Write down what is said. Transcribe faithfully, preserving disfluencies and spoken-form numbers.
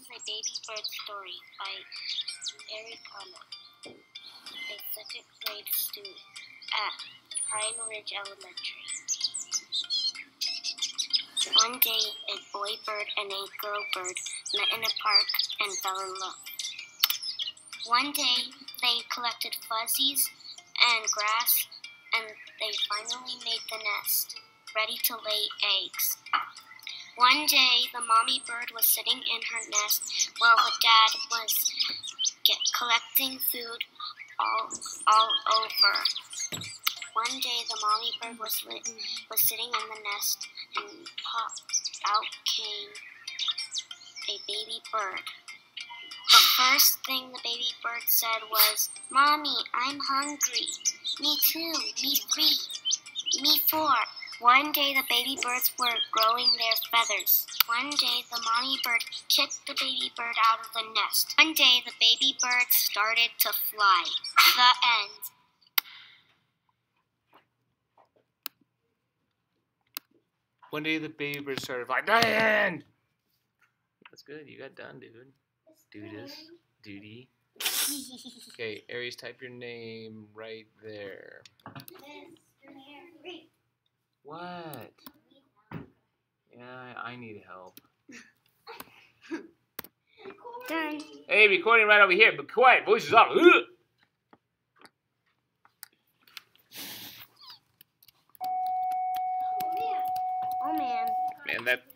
is a baby bird story by Aeries, a second grade student at Pine Ridge Elementary. One day, a boy bird and a girl bird met in a park and fell in love. One day, they collected fuzzies and grass, and they finally made the nest, ready to lay eggs. One day, the mommy bird was sitting in her nest while the dad was get, collecting food all, all over. One day, the mommy bird was, lit, was sitting in the nest, and pop, out came a baby bird. The first thing the baby bird said was, "Mommy, I'm hungry." "Me too, me three, me four." One day, the baby birds were growing their feathers. One day, the mommy bird kicked the baby bird out of the nest. One day, the baby bird started to fly. The end. One day, the baby bird started flying. The end! That's good. You got done, dude. Dude, duty. Okay, Aries, type your name right there. What? Yeah, I need help. Done. Hey, recording right over here, but quiet, voices off. Ugh. Oh man. Man, that